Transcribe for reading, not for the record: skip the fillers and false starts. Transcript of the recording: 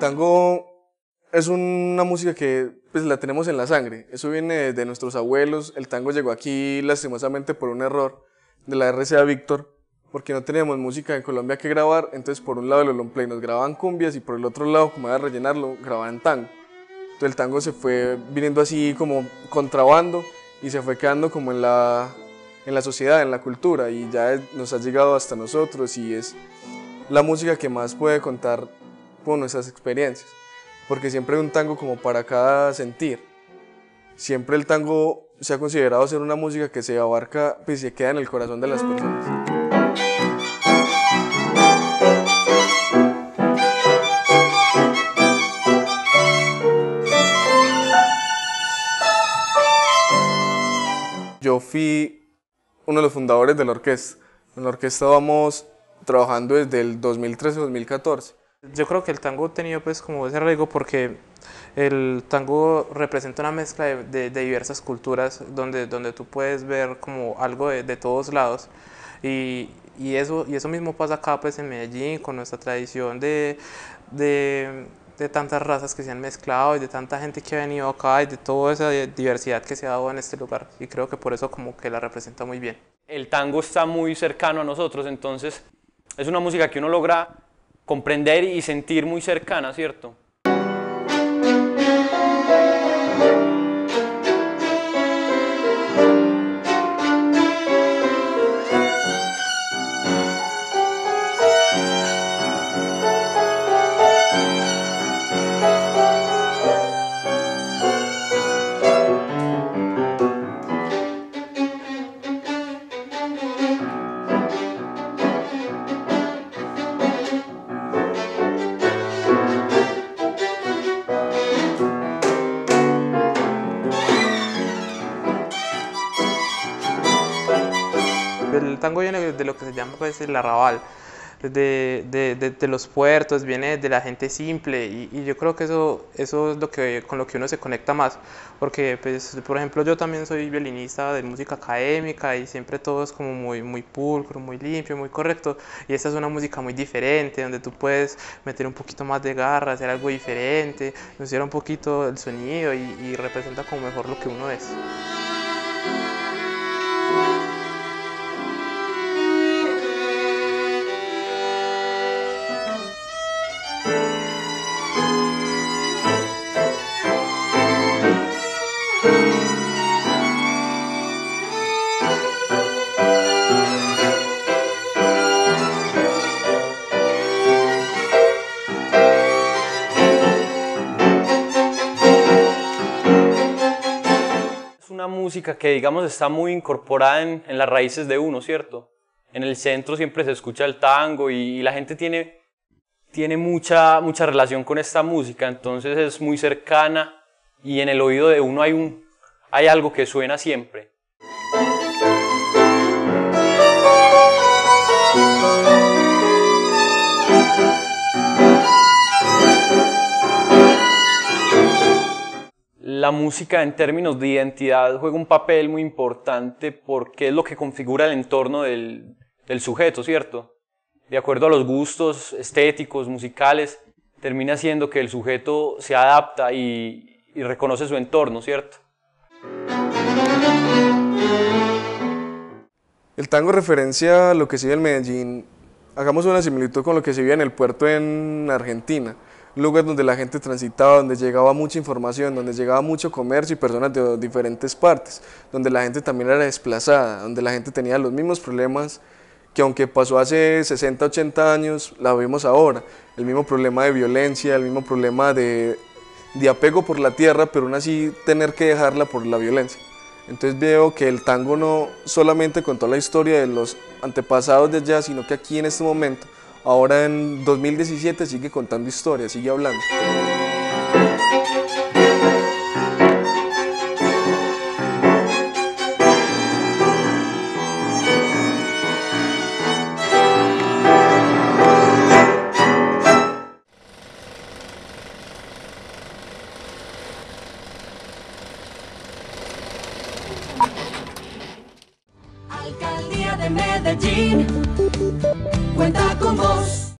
tango es una música que pues, la tenemos en la sangre, eso viene de nuestros abuelos. El tango llegó aquí lastimosamente por un error de la RCA Víctor, porque no teníamos música en Colombia que grabar, entonces por un lado los long play nos grababan cumbias y por el otro lado, como era rellenarlo, grababan tango. Entonces el tango se fue viniendo así como contrabando y se fue quedando como en la sociedad, en la cultura, y ya nos ha llegado hasta nosotros y es la música que más puede contar con nuestras experiencias, porque siempre hay un tango como para cada sentir. Siempre el tango se ha considerado ser una música que se abarca y se queda en el corazón de las personas. Yo fui uno de los fundadores de la orquesta. En la orquesta vamos trabajando desde el 2013-2014. Yo creo que el tango ha tenido pues como ese arraigo porque el tango representa una mezcla de diversas culturas donde tú puedes ver como algo de todos lados y eso mismo pasa acá pues en Medellín con nuestra tradición de tantas razas que se han mezclado y de tanta gente que ha venido acá y de toda esa diversidad que se ha dado en este lugar, y creo que por eso como que la representa muy bien. El tango está muy cercano a nosotros, entonces es una música que uno logra comprender y sentir muy cercana, ¿cierto? El tango viene de lo que se llama pues, el arrabal, de los puertos, viene de la gente simple y yo creo que eso es con lo que uno se conecta más, porque pues, por ejemplo yo también soy violinista de música académica y siempre todo es como muy pulcro, muy limpio, muy correcto, y esta es una música muy diferente donde tú puedes meter un poquito más de garra, hacer algo diferente, reducir un poquito el sonido y representa como mejor lo que uno es. Una música que digamos está muy incorporada en las raíces de uno, ¿cierto? En el centro siempre se escucha el tango y la gente tiene mucha relación con esta música, entonces es muy cercana y en el oído de uno hay algo que suena siempre. La música en términos de identidad juega un papel muy importante porque es lo que configura el entorno del sujeto, ¿cierto? De acuerdo a los gustos estéticos, musicales, termina siendo que el sujeto se adapta y reconoce su entorno, ¿cierto? El tango referencia lo que se vive en Medellín. Hagamos una similitud con lo que se vive en el puerto en Argentina. Un lugar donde la gente transitaba, donde llegaba mucha información, donde llegaba mucho comercio y personas de diferentes partes, donde la gente también era desplazada, donde la gente tenía los mismos problemas que aunque pasó hace 60, 80 años, la vemos ahora. El mismo problema de violencia, el mismo problema de apego por la tierra, pero aún así tener que dejarla por la violencia. Entonces veo que el tango no solamente contó la historia de los antepasados de allá, sino que aquí en este momento, ahora en 2017, sigue contando historias, sigue hablando. Alcaldía de Medellín cuenta con vos.